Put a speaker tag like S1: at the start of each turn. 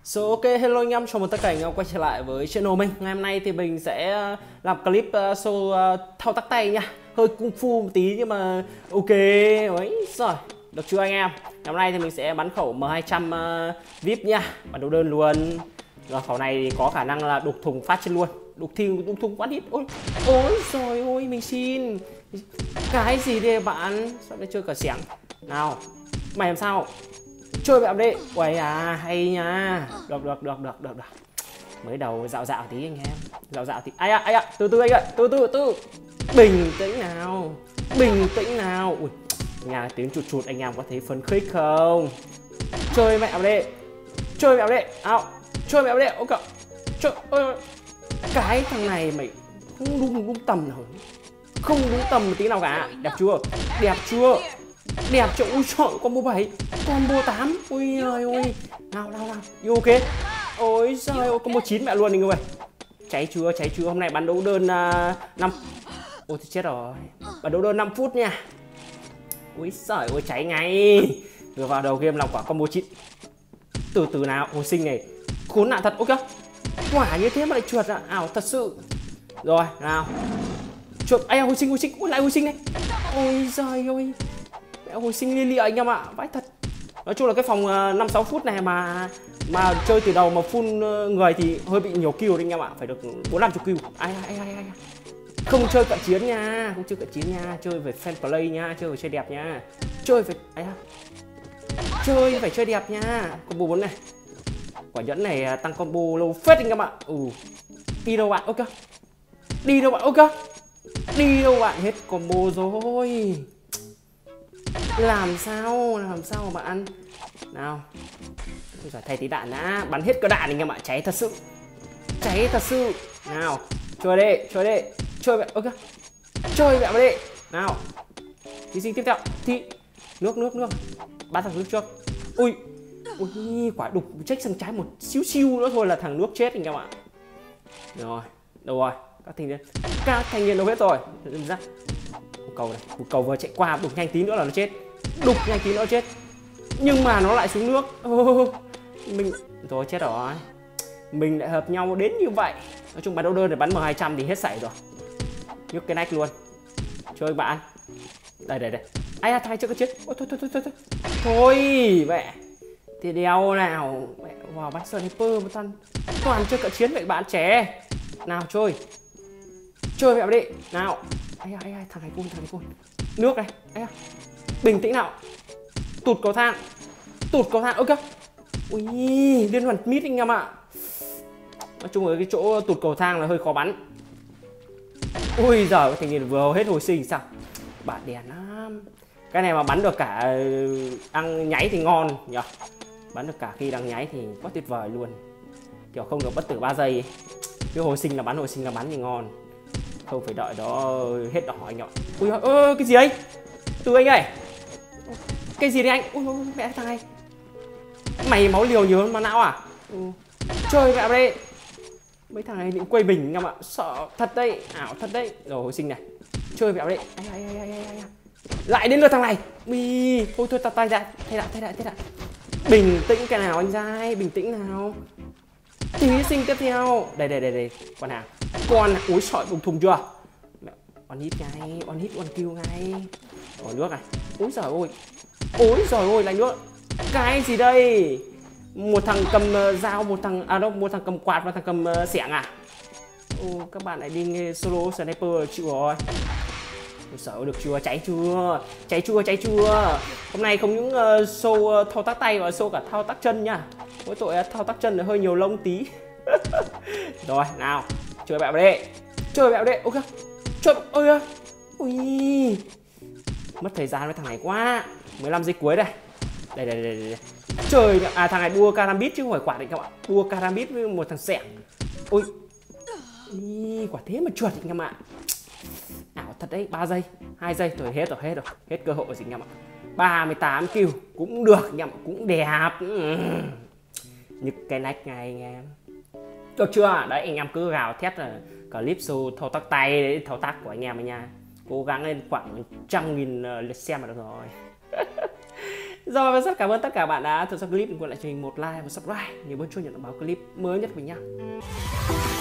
S1: Ok, hello anh em, chào mừng tất cả anh em quay trở lại với channel mình. Ngày hôm nay thì mình sẽ làm clip show thao tác tay nha. Hơi kung fu một tí nhưng mà ok ấy rồi. Được chưa anh em? Ngày hôm nay thì mình sẽ bắn khẩu M200 VIP nha. Bắn đấu đơn luôn. Rồi khẩu này thì có khả năng là đục thùng phát trên luôn. Đục thùng quá ít. Ôi, ôi rồi ôi mình xin. Cái gì đây bạn? Sao lại chơi cả xẻng? Nào, mày làm sao? Chơi bạn đi. Uầy à, hay nha. Được. Mới đầu dạo tí anh em. Dạo tí. Ai ạ, từ từ anh ơi, từ. Bình tĩnh nào. Ui, nhà tiếng chụt anh em có thấy phấn khích không? Chơi mẹ đi. Chơi mẹ đi. Ô cậu. Chơi ơi. Cái thằng này mày không đúng tầm nào. Không đúng tầm một tí nào cả. Đẹp chưa? Đẹp chỗ. Ui trời, combo 7, combo 8. Ui ơi ôi. Nào. You ok. Ôi giời ơi, combo 9 mẹ luôn anh ơi. Cháy chưa? Hôm nay bắn đấu đơn 5. Ôi thì chết rồi. Bắn đấu đơn 5 phút nha. Ui giời ơi, cháy ngay. Vừa vào đầu game làm quả combo 9. Từ từ nào, hồi sinh này. Khốn nạn thật. Ok. Quả như thế mà lại trượt à? Ảo thật sự. Rồi, nào. Trượt. Ai hồi sinh. Ui lại hồi sinh này. Ôi giời ơi. Hồi sinh lia anh em ạ, vãi thật. Nói chung là cái phòng 5-6 phút này mà chơi từ đầu mà full người thì hơi bị nhiều kill đấy anh em ạ, phải được 4-50 kill. Ai. Không chơi cận chiến nha, chơi về fan play nha, chơi về chơi đẹp nha. Chơi phải chơi đẹp nha. Combo 4 này. Quả nhẫn này tăng combo lâu phết anh em ạ. Đi đâu bạn? Ok. Đi đâu bạn? Hết combo rồi. Làm sao mà bạn nào. Bây giờ thay tí đạn đã, bắn hết cái đạn anh em ạ, cháy thật sự. Nào, chơi đi. Chơi vậy. Ok. Chơi vậy đi. Nào. Thí sinh tiếp theo. Thì nước. Bắn thằng nước trước. Ui, quả đục check sang trái một xíu nữa thôi là thằng nước chết anh em ạ. Rồi, đâu rồi? Các thanh niên đâu hết rồi? Ra. Một cầu vừa chạy qua, đục nhanh tí nữa là nó chết. Nhưng mà nó lại xuống nước. Mình rồi, chết rồi. Mình lại hợp nhau đến như vậy. Nói chung bắn đấu đơn để bắn M200 thì hết sảy rồi. Nhức cái nách luôn. Chơi bạn. Đây. Ai thay chưa có chết. Ôi thôi mẹ. Thì đeo nào. Mẹ vào bắn sniper một toàn chơi cận chiến vậy bạn trẻ. Nào chơi mẹ đi. Nào. Ai thằng này côn. Nước này. Bình tĩnh nào. Tụt cầu thang. Ok. Ui, liên hoàn mít anh em ạ. Nói chung là cái chỗ tụt cầu thang là hơi khó bắn. Ui giời, thành niên vừa hết hồi sinh sao? Bạn đèn lắm. Cái này mà bắn được cả đang nháy thì ngon nhỉ. Bắn được cả khi đang nháy thì quá tuyệt vời luôn. Kiểu không được bất tử 3 giây ấy. Cái hồi sinh là bắn thì ngon. Không phải đợi đó hết đỏ anh ạ. Ui ơi, cái gì đấy? Từ anh ơi. Cái gì đấy anh? Ui mẹ thằng này. Mày máu liều nhiều hơn mà não à? Chơi mẹ đây. Mấy thằng này định quay bình anh em ạ. Sợ thật đấy, ảo thật đấy. Rồi hồi sinh này. Chơi mẹ đây. Ai. Lại đến lượt thằng này. Thôi tay ra. Thay đạn. Bình tĩnh cái nào anh trai, bình tĩnh nào. Thí sinh tiếp theo. Đây. Con úi sọi đục thùng chưa? One hit one kill ngay. Rồi nước này. Úi giời ơi lạnh nước. Cái gì đây? Một thằng cầm dao, một thằng cầm quạt và thằng cầm xẻng à? Các bạn lại đi nghe solo sniper chịu rồi. Sợ được chưa? Cháy chưa? Hôm nay không những show thao tác tay mà show cả thao tác chân nha. Mỗi tội thao tác chân là hơi nhiều lông tí. Rồi, nào. Chơi bẹo đi. Ok. Chơi. Ôi. Ui. Mất thời gian với thằng này quá. 15 giây cuối đây. Đây. Trời, thằng này đua karambit chứ không phải quạt đấy các bạn. Đua karambit với một thằng xẻng. Ôi. Quả thế mà trượt anh em ạ. Ảo thật đấy, 3 giây, 2 giây rồi hết rồi. Hết cơ hội rồi anh em ạ. 38 kill cũng được anh em, cũng đẹp. Nhức cái nách ngay anh em. Được chưa? Đấy anh em cứ gào thét là clip show thao tác tay đấy, thao tác của anh em ấy nha. Cố gắng lên khoảng 100.000 lượt xem là được rồi. Rồi và rất cảm ơn tất cả bạn đã theo dõi clip. Đừng quên lại cho mình một like và subscribe, nhớ bấm chuông nhận thông báo clip mới nhất của mình nhá.